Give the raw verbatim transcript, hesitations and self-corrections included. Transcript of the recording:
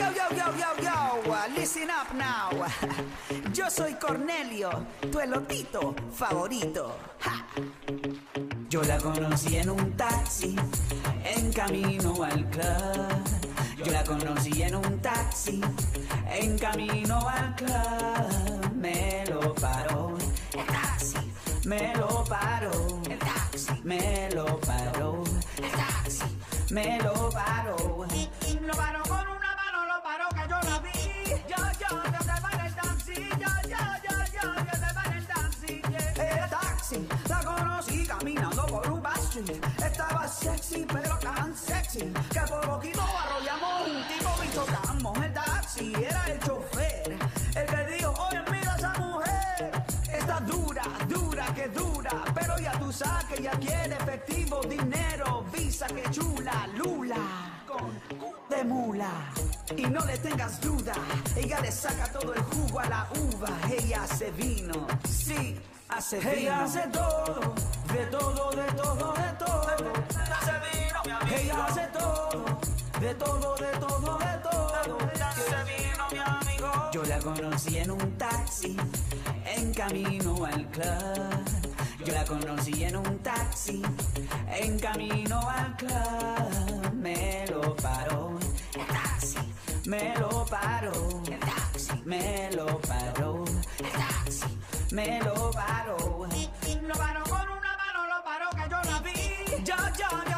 Yo, yo, yo, yo, yo, uh, listen up now. Yo soy Cornelio, tu elotito favorito. Ja. Yo la conocí en un taxi, en camino al club. Yo la conocí en un taxi, en camino al club. Me lo paró el taxi, me lo paró el taxi, me lo paró el taxi, me lo paró. Lo paró con una mano, lo paró que yo la vi. Yo, yo, yo te paré el taxi, yo, yo, yo, yo, yo te paré el taxi. Yeah. El taxi, la conocí caminando por un street. Estaba sexy, pero tan sexy que por poquito arrollamos un tipo y chocamos. El taxi era el chofer, el que dijo, oye, mira esa mujer. Está dura, dura, que dura, pero ya tú sabes que ella quiere efectivo, dinero, visa, que chula, lula, con cu de mula. Y no le tengas duda, ella le saca todo el jugo a la uva. Ella hace vino, sí, hace vino. Ella hace todo, de todo, de todo, de todo. Hace vino, mi amigo. Ella hace todo, de todo, de todo, de todo. Hace vino, mi amigo. Yo la conocí en un taxi, en camino al club. Yo la conocí en un taxi, en camino al club. Me lo paró el taxi, me lo paró el taxi, me lo paró el taxi, me lo paró. Lo paró con una mano, lo paró que yo la vi. Yo, yo,